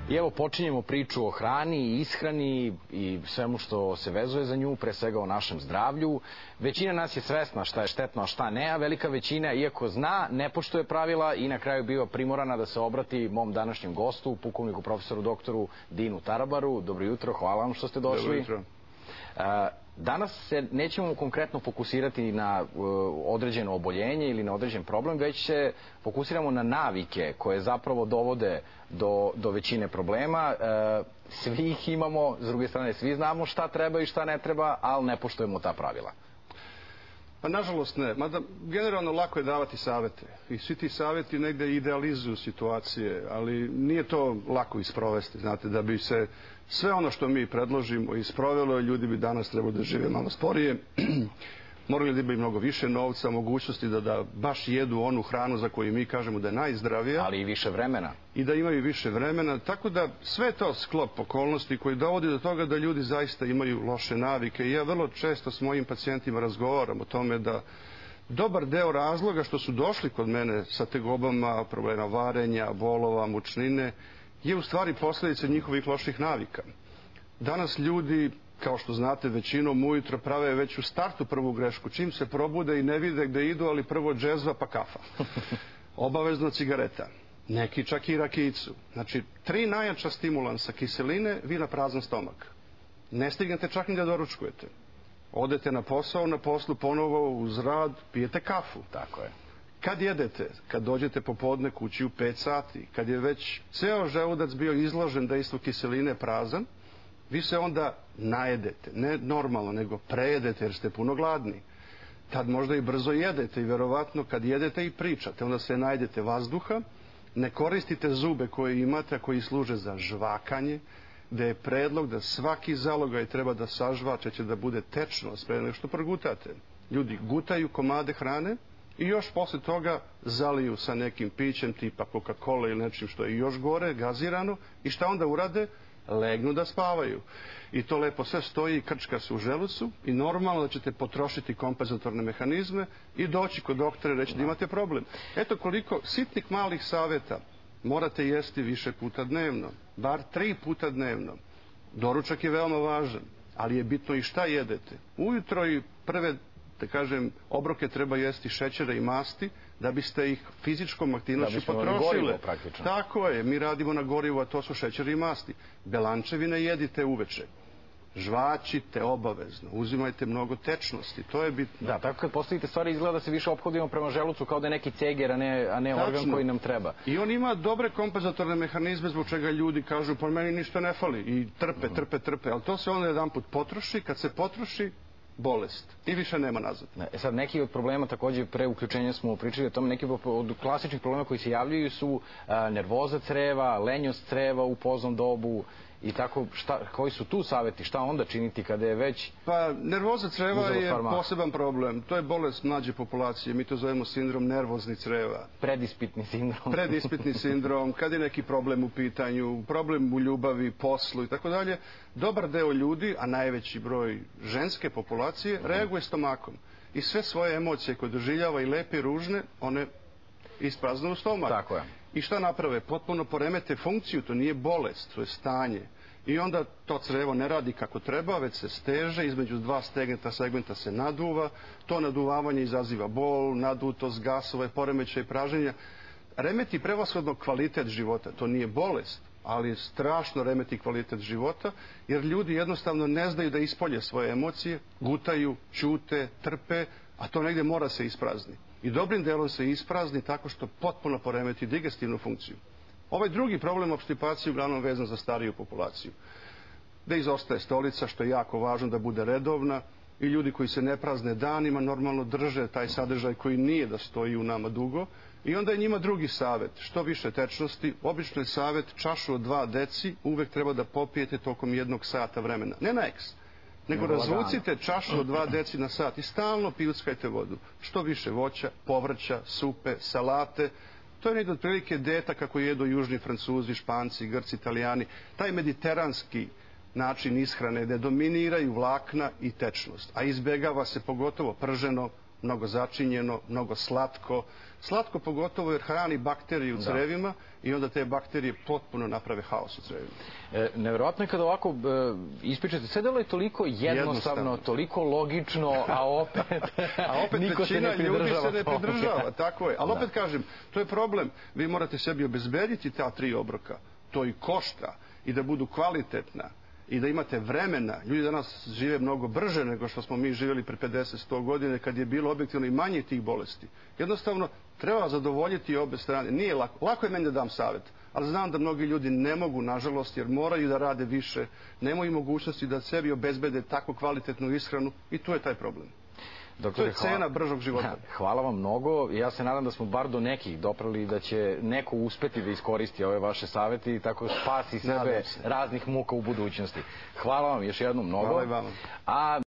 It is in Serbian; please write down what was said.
I evo počinjemo priču o hrani i ishrani i svemu što se vezuje za nju, pre svega o našem zdravlju. Većina nas je svesna šta je štetno, a šta ne, a velika većina, iako zna, ne poštuje pravila i na kraju biva primorana da se obrati mom današnjem gostu, pukovniku profesoru doktoru Dinu Tarabaru. Dobro jutro, hvala vam što ste došli. Dobro jutro. Danas se nećemo konkretno fokusirati na određeno oboljenje ili na određen problem, već se fokusiramo na navike koje zapravo dovode do većine problema. Svi ih imamo, s druge strane svi znamo šta treba i šta ne treba, ali ne poštujemo ta pravila. Pa nažalost ne, mada generalno lako je davati savete i svi ti saveti negde idealizuju situacije, ali nije to lako isprovesti, znate, da bi se sve ono što mi predložimo isprovelo, ljudi bi danas trebalo da žive malo sporije, morali da imaju mnogo više novca, mogućnosti da baš jedu onu hranu za koju mi kažemo da je najzdravija. Ali i više vremena. I da imaju više vremena, tako da sve to sklop okolnosti koji dovodi do toga da ljudi zaista imaju loše navike. I ja vrlo često s mojim pacijentima razgovaram o tome da dobar deo razloga što su došli kod mene sa tegobama, problema varenja, bolova, mučnine, je u stvari posljedica njihovih loših navika. Danas ljudi, kao što znate, većinom ujutro prave već u startu prvu grešku. Čim se probude i ne vide gde idu, ali prvo džezva pa kafa. Obavezno cigareta. Neki čak i rakijicu. Znači, 3 najjača stimulansa kiseline, vi na prazan stomak. Ne stignete čak ni da doručkujete. Odete na posao, na poslu ponovo uz rad, pijete kafu. Tako je. Kad jedete, kad dođete popodne kući u 5 sati, kad je već ceo želudac bio izložen dejstvu kiseline prazan, vi se onda najedete, ne normalno, nego prejedete jer ste puno gladni. Tad možda i brzo jedete i verovatno kad jedete i pričate, onda se najedete vazduha, ne koristite zube koje imate, a koji služe za žvakanje, gde je predlog da svaki zalogaj treba da sažvače, će da bude tečno sve nego što progutate. Ljudi gutaju komade hrane i još posle toga zaliju sa nekim pićem tipa Coca-Cola ili nečim što je još gore, gazirano, i šta onda urade? Legnu da spavaju. I to lepo sve stoji i krčka se u želucu i normalno da ćete potrošiti kompenzatorne mehanizme i doći kod doktora i reći da imate problem. Eto koliko sitnih malih saveta morate jesti više puta dnevno, bar 3 puta dnevno. Doručak je veoma važan, ali je bitno i šta jedete. Ujutro i prve, da kažem, obroke treba jesti šećera i masti da biste ih fizičkom aktivnošću potrošili. Tako je, mi radimo na gorivo, a to su šećeri i masti. Belančevine jedite uveče. Žvačite obavezno, uzimajte mnogo tečnosti, to je bitno. Da, tako kad postavite stvari izgleda da se više ophodimo prema želucu kao da je neki ceger, a ne organ koji nam treba. I on ima dobre kompenzatorne mehanizme zbog čega ljudi kažu po meni ništa ne fali i trpe, ali to se onda jedan put potroši, kad se potroši, bolest i više nema nazad. Sad neki od problema, takođe pre uključenja smo pričali o tome, neki od klasičnih problema koji se javljaju su nervoza creva, lenjost creva u poznom dobu i tako, koji su tu saveti, šta onda činiti kada je već... Pa nervoza creva je poseban problem, to je bolest mlađe populacije, mi to zovemo sindrom nervozni creva. Predispitni sindrom. Predispitni sindrom, kad je neki problem u pitanju, problem u ljubavi, poslu i tako dalje, dobar deo ljudi, a najveći broj ženske populacije, reaguje stomakom i sve svoje emocije koje doživljava i lepe i ružne, one isprazne u stomak. Tako je. I šta naprave? Potpuno poremete funkciju, to nije bolest, to je stanje. I onda to crevo ne radi kako treba, već se steže, između 2 segmenta se naduva, to naduvavanje izaziva bol, nadutost, gasove, poremećaj, praženja. Remeti prevashodno kvalitet života, to nije bolest, ali strašno remeti kvalitet života, jer ljudi jednostavno ne znaju da ispolje svoje emocije, gutaju, ćute, trpe, a to negde mora se isprazni. I dobrim delom se isprazni tako što potpuno poremeti digestivnu funkciju. Ovaj drugi problem opštipacije je uglavnom vezan za stariju populaciju. Da izostaje stolica, što je jako važno da bude redovna, i ljudi koji se ne prazne danima normalno drže taj sadržaj koji nije da stoji u nama dugo. I onda je njima drugi savet, što više tečnosti, obično je savet čašu od 2 deci uvek treba da popijete tokom 1 sata vremena. Ne na eks, nego razvucite čašu od 2 deci na sat i stalno pijuckajte vodu. Što više voća, povrća, supe, salate. To je negdje otprilike dijeta kako jedu južni Francuzi, Španci, Grci, Italijani. Taj mediteranski način ishrane gde dominiraju vlakna i tečnost, a izbegava se pogotovo prženo, mnogo začinjeno, mnogo slatko. Slatko pogotovo jer hrani bakterije u crevima i onda te bakterije potpuno naprave haos u crevima. Nevjerojatno je kada ovako ispričate, sve delo je toliko jednostavno, toliko logično, a opet niko se ne pridržava. Ljudi se ne pridržava, tako je. Ali opet kažem, to je problem. Vi morate sebi obezbediti ta 3 obroka. To i košta i da budu kvalitetna i da imate vremena. Ljudi danas žive mnogo brže nego što smo mi živjeli pre 50-100 godine kad je bilo objektivno i manje tih bolesti. Jednostavno, treba zadovoljiti obe strane. Nije lako. Lako je meni da dam savjet, ali znam da mnogi ljudi ne mogu, nažalost, jer moraju da rade više, nemaju mogućnosti da sebi obezbede tako kvalitetnu ishranu i tu je taj problem. To je cena bržog života. Hvala vam mnogo. Ja se nadam da smo bar do nekih doprali i da će neko uspeti da iskoristi ove vaše savjeti i tako spasi sebe raznih muka u budućnosti. Hvala vam još jednom mnogo. Hvala i vama.